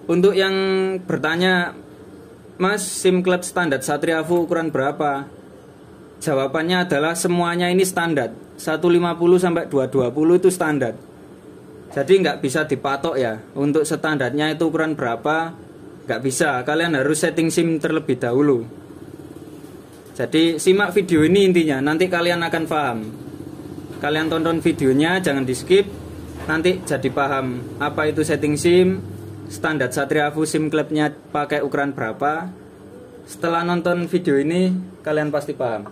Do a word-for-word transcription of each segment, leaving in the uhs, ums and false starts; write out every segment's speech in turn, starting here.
Untuk yang bertanya, Mas, SIM klep standar Satriafu ukuran berapa? Jawabannya adalah semuanya ini standar. seratus lima puluh sampai dua ratus dua puluh itu standar. Jadi nggak bisa dipatok ya. Untuk standarnya itu ukuran berapa? Nggak bisa. Kalian harus setting SIM terlebih dahulu. Jadi simak video ini intinya. Nanti kalian akan paham. Kalian tonton videonya, jangan di skip. Nanti jadi paham apa itu setting SIM, standar Satriafu SIM klepnya pakai ukuran berapa. Setelah nonton video ini, kalian pasti paham.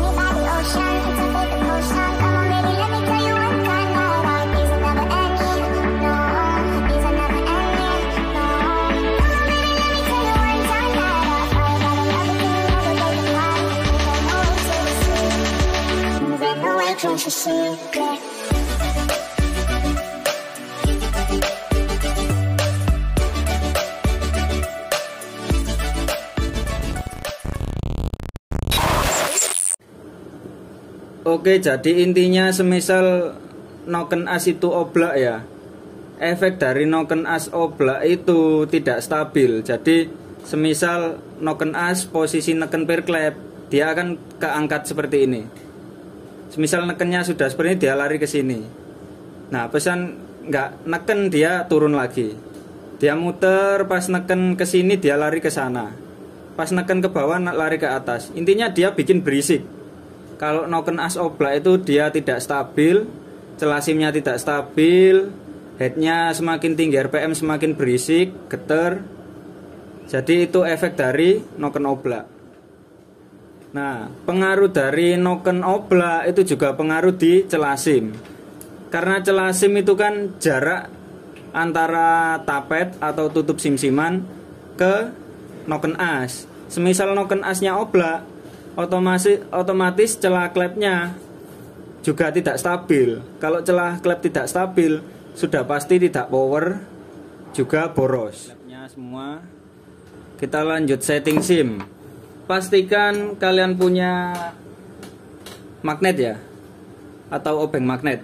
Oke, jadi intinya semisal noken as itu oblak ya, efek dari noken as oblak itu tidak stabil. Jadi semisal noken as posisi neken per klep, dia akan keangkat seperti ini. Semisal nekennya sudah seperti ini, dia lari ke sini. Nah, pesan nggak neken, dia turun lagi. Dia muter, pas neken ke sini dia lari ke sana. Pas neken ke bawah lari ke atas. Intinya dia bikin berisik. Kalau noken as oblak itu dia tidak stabil, celah SIM-nya tidak stabil, headnya semakin tinggi R P M semakin berisik, getar. Jadi itu efek dari noken oblak. Nah, pengaruh dari noken oblak itu juga pengaruh di celah SIM. Karena celah SIM itu kan jarak antara tapet atau tutup SIM-SIMan ke noken as. Semisal noken asnya oblak, otomatis otomatis celah klepnya juga tidak stabil. Kalau celah klep tidak stabil, sudah pasti tidak power, juga boros. Klepnya semua. Kita lanjut setting SIM. Pastikan kalian punya magnet ya, atau obeng magnet.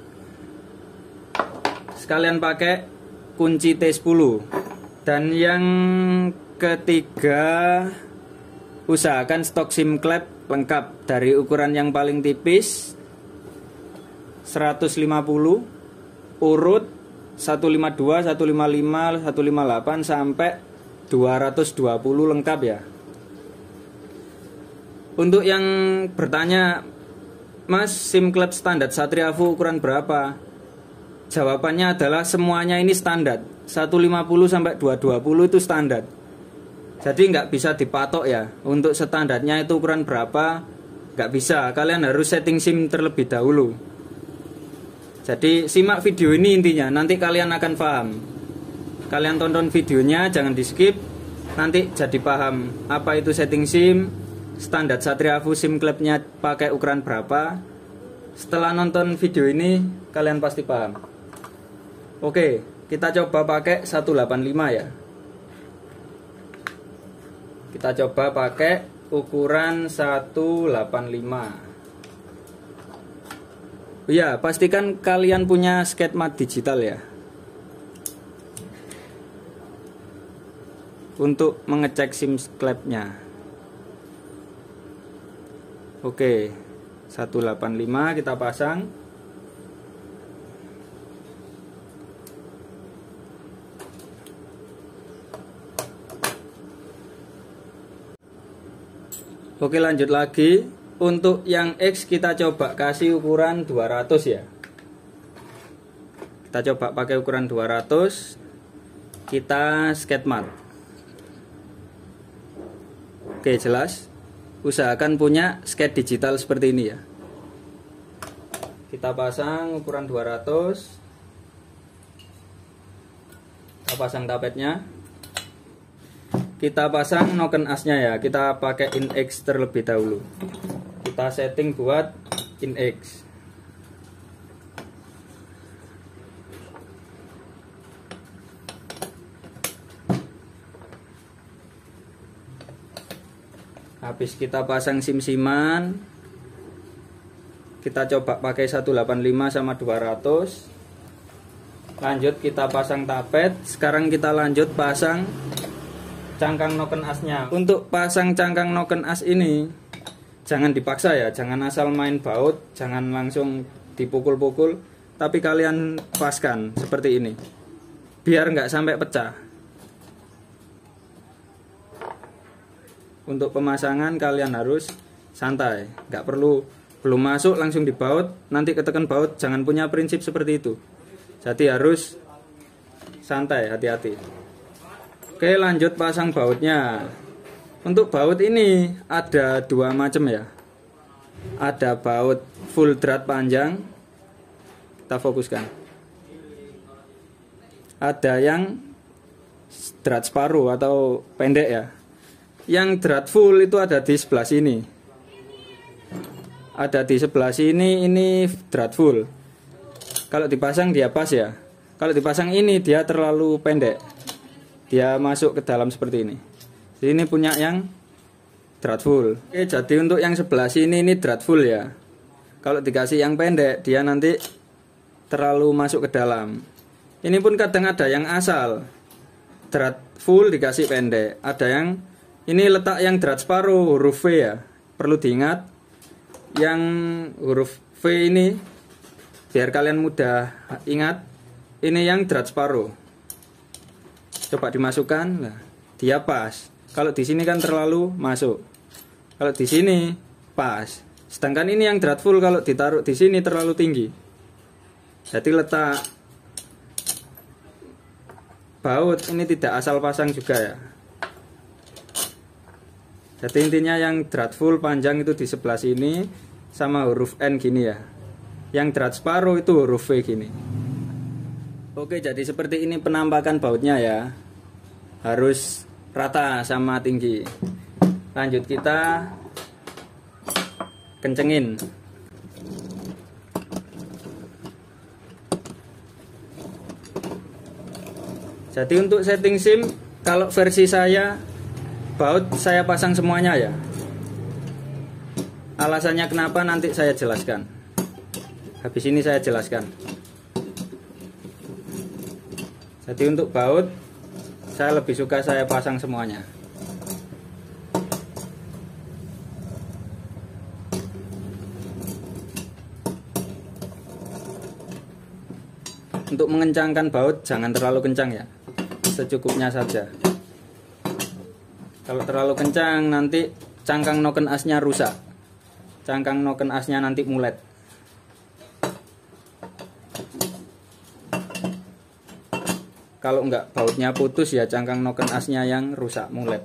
Sekalian pakai kunci T sepuluh. Dan yang ketiga, usahakan stok SIM klep lengkap dari ukuran yang paling tipis seratus lima puluh, urut seratus lima puluh dua, seratus lima puluh lima, seratus lima puluh delapan sampai dua ratus dua puluh lengkap ya. Untuk yang bertanya, Mas, SIM klep standar Satriafu ukuran berapa? Jawabannya adalah semuanya ini standar. seratus lima puluh sampai dua ratus dua puluh itu standar. Jadi nggak bisa dipatok ya. Untuk standarnya itu ukuran berapa? Nggak bisa. Kalian harus setting SIM terlebih dahulu. Jadi simak video ini intinya. Nanti kalian akan paham. Kalian tonton videonya, jangan di skip. Nanti jadi paham apa itu setting SIM, standar Satriafu SIM klepnya pakai ukuran berapa. Setelah nonton video ini, kalian pasti paham. Oke, kita coba pakai seratus delapan puluh lima ya. Kita coba pakai ukuran seratus delapan puluh lima. Ya, pastikan kalian punya sketmat digital ya, untuk mengecek SIM klepnya. Oke, seratus delapan puluh lima kita pasang. Oke, lanjut lagi. Untuk yang X kita coba kasih ukuran dua ratus ya. Kita coba pakai ukuran dua ratus. Kita sketmat. Oke, jelas. Usahakan punya sket digital seperti ini ya. Kita pasang ukuran dua ratus. Kita pasang tapetnya. Kita pasang noken asnya ya. Kita pakai InX terlebih dahulu. Kita setting buat InX. Habis kita pasang sim-siman, kita coba pakai seratus delapan puluh lima sama dua ratus. Lanjut kita pasang tapet. Sekarang kita lanjut pasang cangkang noken asnya. Untuk pasang cangkang noken as ini jangan dipaksa ya, jangan asal main baut, jangan langsung dipukul-pukul, tapi kalian paskan seperti ini biar nggak sampai pecah. Untuk pemasangan kalian harus santai, nggak perlu belum masuk langsung dibaut, nanti ketekan baut, jangan punya prinsip seperti itu. Jadi harus santai, hati-hati. Oke, lanjut pasang bautnya. Untuk baut ini ada dua macam ya. Ada baut full drat panjang, kita fokuskan. Ada yang drat separuh atau pendek ya. Yang drat full itu ada di sebelah sini. Ada di sebelah sini, ini drat full. Kalau dipasang dia pas ya. Kalau dipasang ini dia terlalu pendek. Dia masuk ke dalam seperti ini. Jadi ini punya yang drat full. Oke, jadi untuk yang sebelah sini ini drat full ya. Kalau dikasih yang pendek dia nanti terlalu masuk ke dalam. Ini pun kadang ada yang asal drat full dikasih pendek. Ada yang ini letak yang drat separuh, huruf V ya. Perlu diingat yang huruf V ini biar kalian mudah ingat. Ini yang drat separuh. Coba dimasukkan, nah, dia pas. Kalau di sini kan terlalu masuk. Kalau di sini pas. Sedangkan ini yang drat full kalau ditaruh di sini terlalu tinggi. Jadi letak baut ini tidak asal pasang juga ya. Jadi intinya yang drat full panjang itu di sebelah sini sama huruf N gini ya. Yang drat separuh itu huruf V gini. Oke, jadi seperti ini penampakan bautnya ya. Harus rata sama tinggi. Lanjut kita kencengin. Jadi untuk setting SIM, kalau versi saya baut saya pasang semuanya ya. Alasannya kenapa nanti saya jelaskan. Habis ini saya jelaskan. Jadi untuk baut saya lebih suka saya pasang semuanya. Untuk mengencangkan baut jangan terlalu kencang ya. Secukupnya saja. Kalau terlalu kencang nanti cangkang noken asnya rusak. Cangkang noken asnya nanti mulet. Kalau enggak bautnya putus ya cangkang noken asnya yang rusak mulet.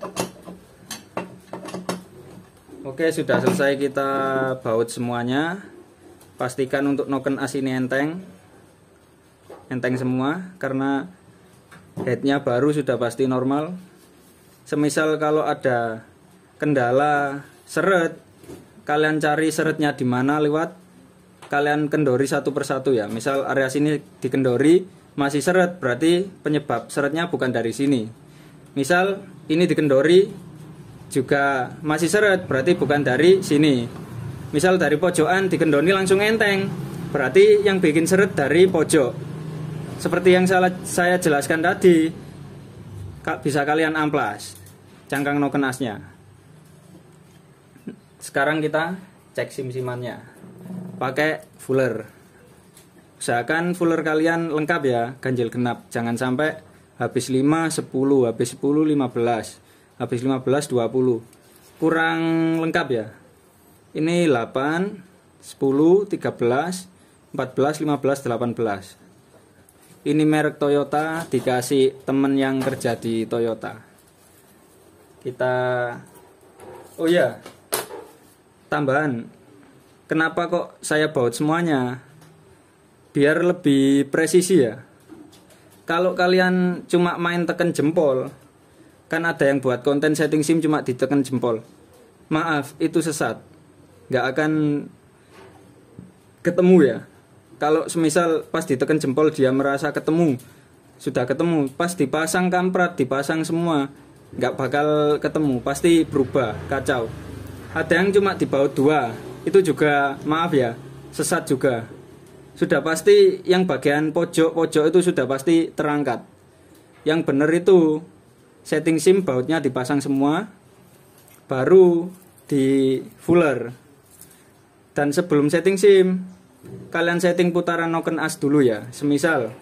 Oke, sudah selesai kita baut semuanya. Pastikan untuk noken as ini enteng. Enteng semua karena headnya baru sudah pasti normal. Semisal kalau ada kendala seret, kalian cari seretnya di mana lewat kalian kendori satu persatu ya. Misal area sini dikendori masih seret, berarti penyebab seretnya bukan dari sini. Misal ini dikendori juga masih seret, berarti bukan dari sini. Misal dari pojokan dikendori langsung enteng, berarti yang bikin seret dari pojok. Seperti yang saya jelaskan tadi, bisa kalian amplas cangkang noken asnya. Sekarang kita cek sim-simannya pakai fuller. Usahakan fuller kalian lengkap ya, ganjil genap. Jangan sampai habis lima, sepuluh, habis sepuluh, lima belas, habis lima belas, dua puluh. Kurang lengkap ya. Ini delapan, sepuluh, tiga belas, empat belas, lima belas, delapan belas. Ini merek Toyota, dikasih temen yang kerja di Toyota. Kita, oh ya, tambahan, kenapa kok saya baut semuanya? Biar lebih presisi ya. Kalau kalian cuma main tekan jempol, kan ada yang buat konten setting SIM cuma ditekan jempol. Maaf, itu sesat. Nggak akan ketemu ya. Kalau semisal pas ditekan jempol dia merasa ketemu, sudah ketemu, pas dipasang kamprat, dipasang semua, nggak bakal ketemu, pasti berubah, kacau. Ada yang cuma dibaut dua, itu juga maaf ya, sesat juga. sudah pasti yang bagian pojok-pojok itu sudah pasti terangkat. Yang benar itu setting SIM bautnya dipasang semua, baru di fuller. Dan sebelum setting SIM, kalian setting putaran noken as dulu ya. Semisal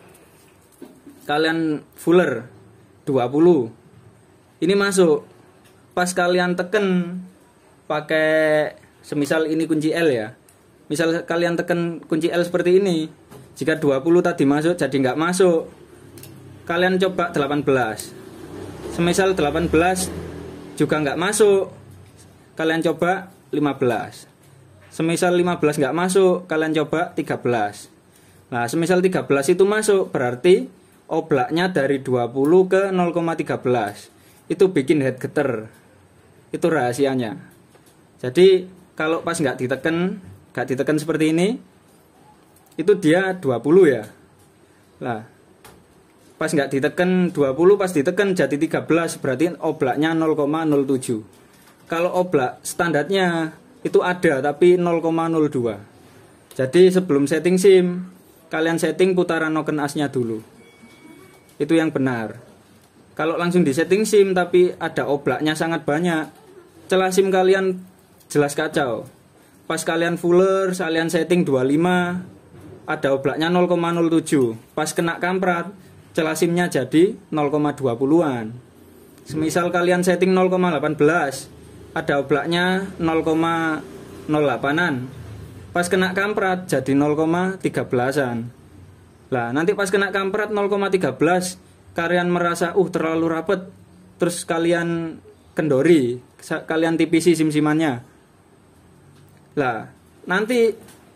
kalian fuller dua puluh, ini masuk. Pas kalian teken pakai, semisal ini kunci L ya, misal kalian tekan kunci L seperti ini, jika dua puluh tadi masuk jadi nggak masuk, kalian coba delapan belas. Semisal delapan belas juga nggak masuk, kalian coba lima belas. Semisal lima belas nggak masuk, kalian coba tiga belas. Nah, semisal tiga belas itu masuk, berarti oblaknya dari dua puluh ke nol koma satu tiga. Itu bikin head getter. Itu rahasianya. Jadi kalau pas nggak diteken, nggak diteken seperti ini, itu dia dua puluh ya. Lah, pas nggak diteken dua puluh, pas diteken jadi tiga belas, berarti oblaknya nol koma nol tujuh. Kalau oblak standarnya itu ada tapi nol koma nol dua. Jadi sebelum setting SIM, kalian setting putaran noken asnya dulu. Itu yang benar. Kalau langsung di setting SIM tapi ada oblaknya sangat banyak, celah SIM kalian jelas kacau. Pas kalian fuller, kalian setting dua puluh lima, ada oblaknya nol koma nol tujuh. Pas kena kamprat, celah SIM-nya jadi nol koma dua puluhan. Semisal kalian setting nol koma satu delapan, ada oblaknya nol koma nol delapan-an. Pas kena kamprat jadi nol koma tiga belasan. Lah, nanti pas kena kamprat nol koma tiga belas, kalian merasa uh terlalu rapet, terus kalian kendori, kalian tipisi sim-simannya. Lah, nanti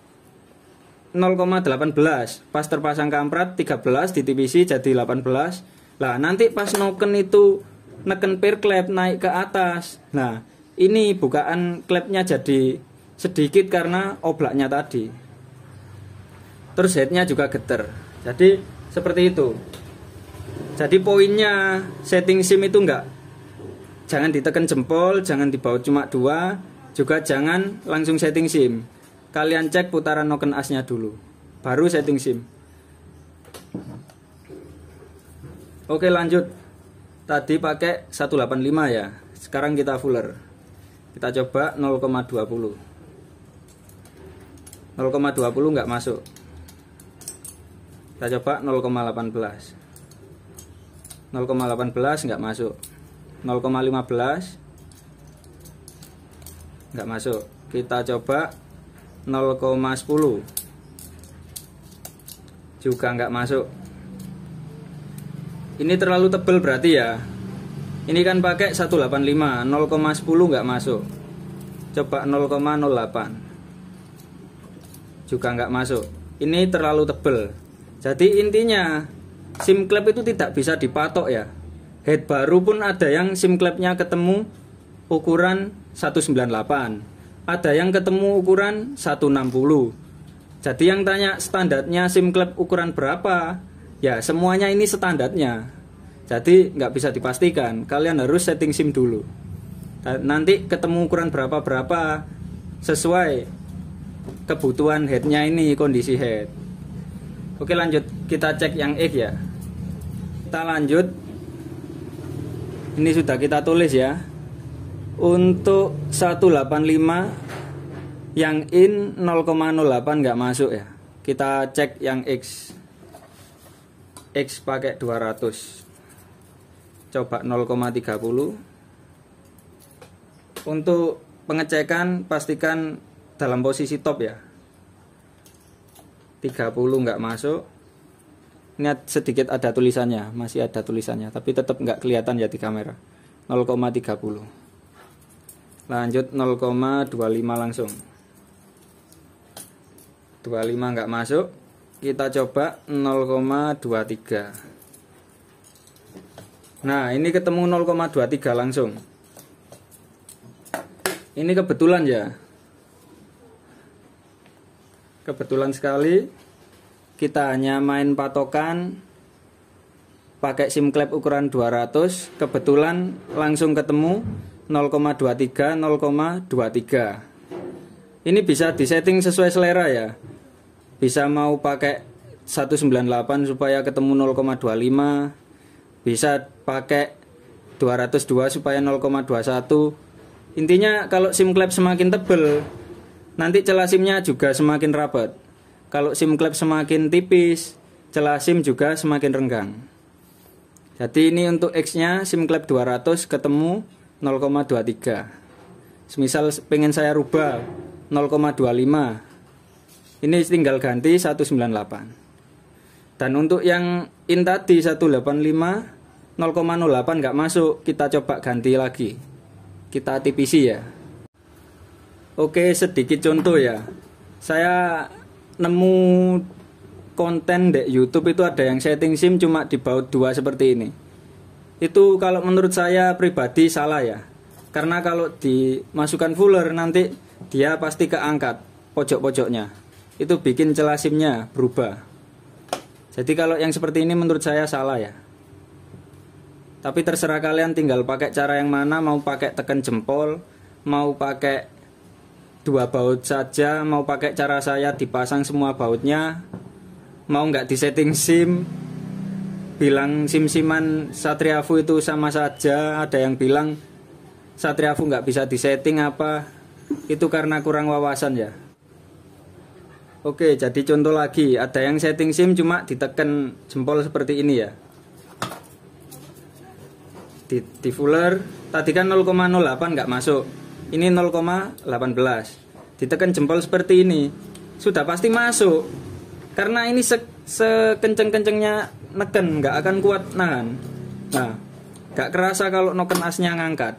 nol koma delapan belas, pas terpasang kamprat tiga belas ditipisi jadi delapan belas. Lah, nanti pas noken itu neken pair klep naik ke atas. Nah, ini bukaan klepnya jadi sedikit karena oblaknya tadi. Terus headnya juga geter. Jadi seperti itu. Jadi poinnya setting SIM itu enggak, jangan diteken jempol, jangan dibaut cuma dua, juga jangan langsung setting SIM. Kalian cek putaran noken asnya dulu, baru setting SIM. Oke, lanjut. Tadi pakai seratus delapan puluh lima ya. Sekarang kita fuller. Kita coba nol koma dua puluh. nol koma dua puluh nggak masuk. Kita coba nol koma satu delapan. nol koma satu delapan nggak masuk. nol koma lima belas nggak masuk. Kita coba nol koma sepuluh, juga nggak masuk. Ini terlalu tebal berarti ya. Ini kan pakai seratus delapan puluh lima, nol koma sepuluh nggak masuk. Coba nol koma nol delapan, juga nggak masuk. Ini terlalu tebal. Jadi intinya SIM klep itu tidak bisa dipatok ya. Head baru pun ada yang SIM klepnya ketemu ukuran seratus sembilan puluh delapan, ada yang ketemu ukuran seratus enam puluh. Jadi yang tanya standarnya SIM klep ukuran berapa, ya semuanya ini standarnya. Jadi nggak bisa dipastikan, kalian harus setting SIM dulu. Nanti ketemu ukuran berapa-berapa sesuai kebutuhan headnya ini, kondisi head. Oke, lanjut, kita cek yang X ya. Kita lanjut. Ini sudah kita tulis ya. Untuk seratus delapan puluh lima yang in nol koma nol delapan nggak masuk ya. Kita cek yang X. X pakai dua ratus. Coba nol koma tiga puluh. Untuk pengecekan pastikan dalam posisi top ya. tiga puluh nggak masuk. Ini sedikit ada tulisannya, masih ada tulisannya, tapi tetap nggak kelihatan ya di kamera. nol koma tiga puluh. Lanjut nol koma dua lima langsung. dua puluh lima nggak masuk. Kita coba nol koma dua tiga. Nah, ini ketemu nol koma dua tiga langsung. Ini kebetulan ya. Kebetulan sekali kita hanya main patokan pakai SIM klep ukuran dua ratus, kebetulan langsung ketemu nol koma dua tiga, nol koma dua tiga. Ini bisa disetting sesuai selera ya. bisa mau pakai seratus sembilan puluh delapan supaya ketemu nol koma dua lima, bisa pakai dua ratus dua supaya nol koma dua satu. Intinya kalau SIM klep semakin tebal, nanti celah SIM-nya juga semakin rapat. Kalau SIM klep semakin tipis, celah SIM juga semakin renggang. Jadi ini untuk X-nya SIM klep dua ratus ketemu nol koma dua tiga. Semisal pengen saya rubah nol koma dua lima, ini tinggal ganti seratus sembilan puluh delapan. Dan untuk yang in tadi seratus delapan puluh lima, nol koma nol delapan nggak masuk, kita coba ganti lagi, kita tipisi ya. Oke, sedikit contoh ya. Saya nemu konten di YouTube itu ada yang setting SIM cuma di baut dua seperti ini. Itu kalau menurut saya pribadi salah ya. Karena kalau dimasukkan fuller nanti dia pasti keangkat pojok-pojoknya. Itu bikin celah SIM-nya berubah. Jadi kalau yang seperti ini menurut saya salah ya. Tapi terserah kalian tinggal pakai cara yang mana, mau pakai tekan jempol, mau pakai dua baut saja, mau pakai cara saya dipasang semua bautnya, mau nggak disetting SIM, bilang SIM-SIMan Satriafu itu sama saja, ada yang bilang Satriafu nggak bisa disetting apa, itu karena kurang wawasan ya. Oke, jadi contoh lagi, ada yang setting SIM cuma ditekan jempol seperti ini ya. Di, di fuller, tadi kan nol koma nol delapan nggak masuk, ini nol koma satu delapan. Ditekan jempol seperti ini, sudah pasti masuk. Karena ini se sekenceng-kencengnya neken, nggak akan kuat nahan. Nah, nggak kerasa kalau noken asnya ngangkat.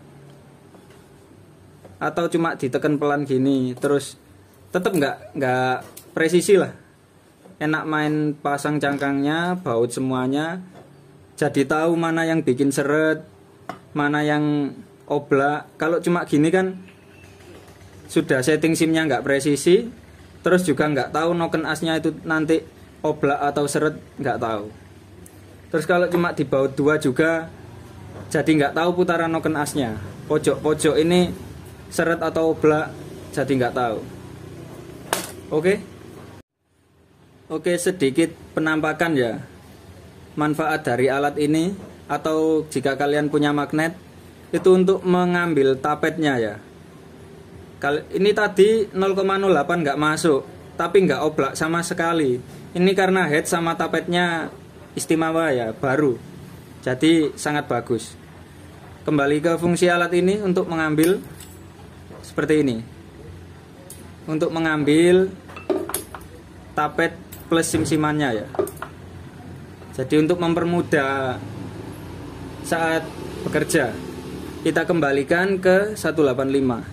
Atau cuma ditekan pelan gini, terus tetap nggak nggak presisi lah. Enak main pasang cangkangnya, baut semuanya, jadi tahu mana yang bikin seret, mana yang oblak. Kalau cuma gini kan sudah setting SIM-nya nggak presisi, terus juga nggak tahu noken asnya itu nanti oblak atau seret, nggak tahu. Terus kalau cuma di baut dua juga jadi nggak tahu putaran noken asnya, pojok-pojok ini seret atau oblak, jadi nggak tahu. Oke Oke sedikit penampakan ya manfaat dari alat ini, atau jika kalian punya magnet itu untuk mengambil tapetnya ya. Ini tadi nol koma nol delapan nggak masuk, tapi nggak oblak sama sekali. Ini karena head sama tapetnya istimewa ya, baru, jadi sangat bagus. Kembali ke fungsi alat ini untuk mengambil seperti ini, untuk mengambil tapet plus sim-simannya ya. Jadi untuk mempermudah saat bekerja, kita kembalikan ke seratus delapan puluh lima.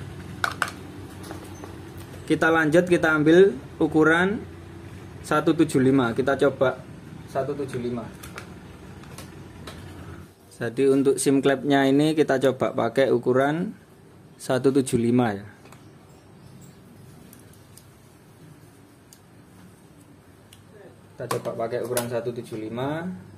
Kita lanjut, kita ambil ukuran seratus tujuh puluh lima. Kita coba seratus tujuh puluh lima. Jadi untuk SIM klepnya ini kita coba pakai ukuran seratus tujuh puluh lima ya. Kita coba pakai ukuran seratus tujuh puluh lima.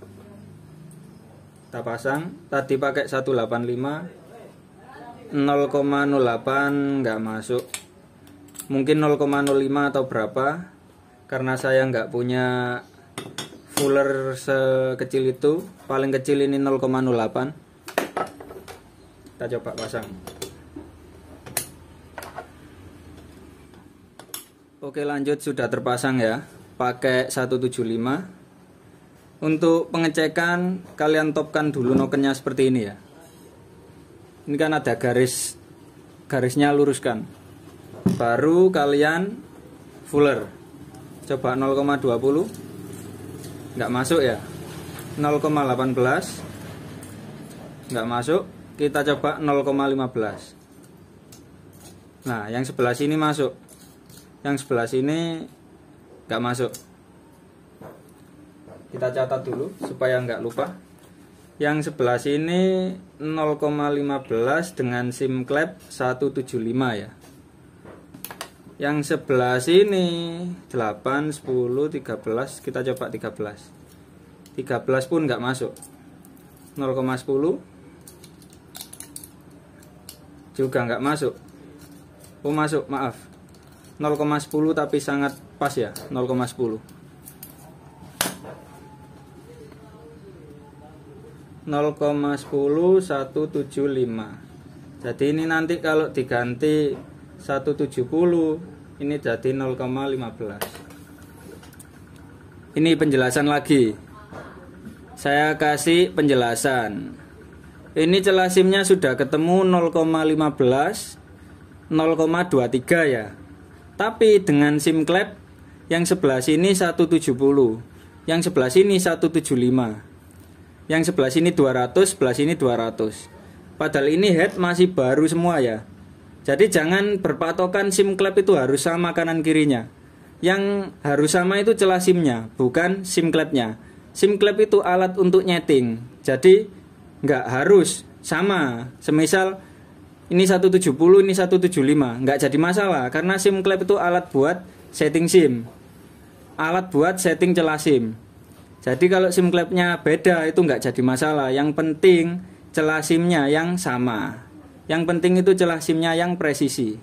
Kita pasang. Tadi pakai seratus delapan puluh lima, nol koma nol delapan nggak masuk. Mungkin nol koma nol lima atau berapa, karena saya nggak punya fuller sekecil itu. Paling kecil ini nol koma nol delapan. Kita coba pasang. Oke, lanjut, sudah terpasang ya, pakai seratus tujuh puluh lima. Untuk pengecekan kalian topkan dulu nokennya seperti ini ya. Ini kan ada garis, garisnya luruskan, baru kalian fuller. Coba nol koma dua puluh, nggak masuk ya. Nol koma satu delapan nggak masuk. Kita coba nol koma lima belas. Nah, yang sebelah sini masuk, yang sebelah sini nggak masuk. Kita catat dulu supaya nggak lupa. Yang sebelah sini nol koma lima belas dengan SIM klep seratus tujuh puluh lima ya. Yang sebelah sini delapan, sepuluh, tiga belas, kita coba tiga belas. tiga belas pun nggak masuk. nol koma sepuluh juga nggak masuk. Oh masuk, maaf. nol koma sepuluh tapi sangat pas ya, nol koma sepuluh. nol koma sepuluh seratus tujuh puluh lima. Jadi ini nanti kalau diganti seratus tujuh puluh ini jadi nol koma lima belas. Ini penjelasan lagi. Saya kasih penjelasan. Ini celah SIM-nya sudah ketemu nol koma lima belas, nol koma dua tiga ya. Tapi dengan SIM klep yang sebelah sini seratus tujuh puluh, yang sebelah sini seratus tujuh puluh lima. Yang sebelah sini dua ratus, sebelah sini dua ratus. Padahal ini head masih baru semua ya. Jadi jangan berpatokan SIM klep itu harus sama kanan kirinya. Yang harus sama itu celah SIM-nya, bukan SIM klepnya. SIM klep itu alat untuk nyeting. Jadi nggak harus sama. Semisal ini seratus tujuh puluh, ini seratus tujuh puluh lima, nggak jadi masalah karena SIM klep itu alat buat setting SIM. Alat buat setting celah SIM. Jadi kalau SIM klepnya beda itu nggak jadi masalah. Yang penting celah SIM-nya yang sama. Yang penting itu celah SIM-nya yang presisi.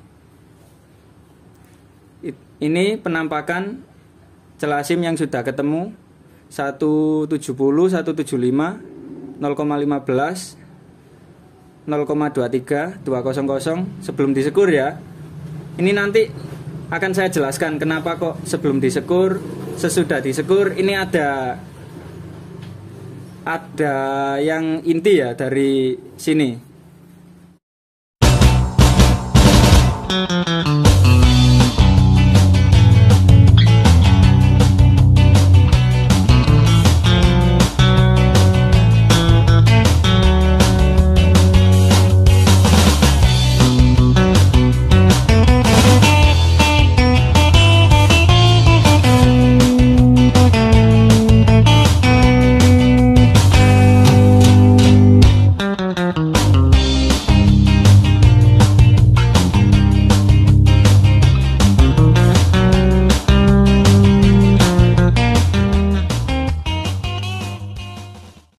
Ini penampakan celah SIM yang sudah ketemu seratus tujuh puluh, seratus tujuh puluh lima, nol koma lima belas, nol koma dua tiga, dua ratus sebelum disekur ya. Ini nanti akan saya jelaskan kenapa kok sebelum disekur, sesudah disekur. Ini ada ada yang inti ya dari sini.